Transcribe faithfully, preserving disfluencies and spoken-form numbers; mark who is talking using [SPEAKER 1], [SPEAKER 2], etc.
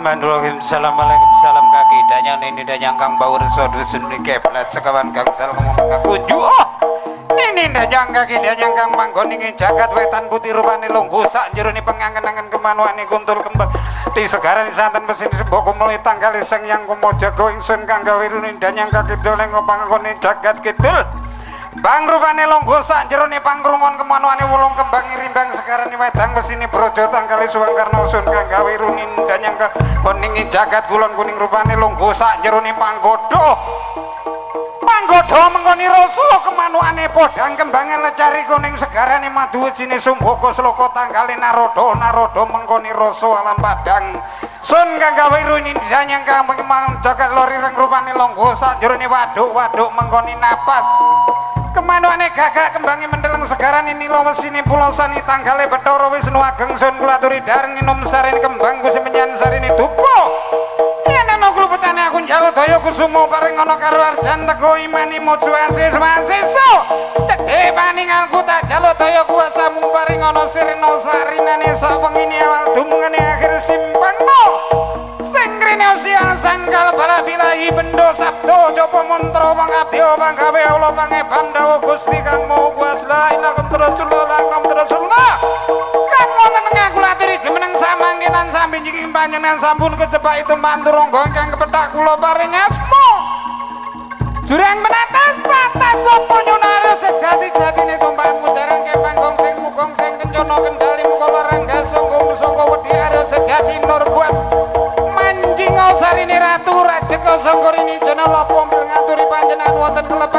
[SPEAKER 1] Bismillahirrahmanirrahim. Assalamualaikum salam kaki danyang ini danyang kang bau reso dusun nike pelat sekawan kang sal ngomong kakunju. Oh ini danyang kaki danyang kang manggon ingin jagat wetan putih rupane lungguh sak jerone pengangen-angen kemanuane kuntul kembang di segaran santen mesin semboko mulai tanggal sang yang kumoja go ingsun kang gawe runin danyang kaki doleng ngopangkone jagat kidul. Bang rupane longgo sak jerone pangkrungon kemanuane wulung kembang irimbang sekarane wedang mesine brojo tangkali suwang karna usun kang gawe runin danyang kuningi jagat kulon kuning rupane longgo sak jerone panggodho panggodho mengkoni rasa kemanuane podang kembangan lecari kuning segarane madu sine sumboko sloka tangkali narodha narodha mengkoni rasa alam padang sun kang gawe runin danyang kang mengkemang jagat lori reng rupane longgo sak jerone waduk waduk mengkoni napas kemanuane gagak kembangi mendeleng segaran ini lo mesini pulosani tanggale Bathara Wisnu Ageng sun kula aturi dareng nginum sarin kembang kusi menyan sarini tupo yen ana klupetane aku njaluk daya kusumo paring ana karo arjan tego imani mojo asis wasiso cedhe paningalku tak jaluk daya kuasa mung paring ana sirna sarinane sawengine awal dumungane akhir simpangno sing rene siang sangkal bala bilahi bendo sabdo coba mantra pangabdi panggawe Allah pangebam dawuh Gusti kang mau kuwas la ilaha illallah Muhammad Rasulullah kang wonten ngaku aturi jemeneng samangkenan sambi niki panjenengan sampun kecepak itu mantur ronggo ingkang kepethak kula paring asma jurang menatas patas sapa nyunara sejati-jatine tumpahan mujarang kepang gong sing mugong sing kencana kendali muga larangga sangga sangga wedi arep sejati nur buat manjing sarine ratu rajeka sanggorini jana lopo ngaturi panjenengan wonten kelep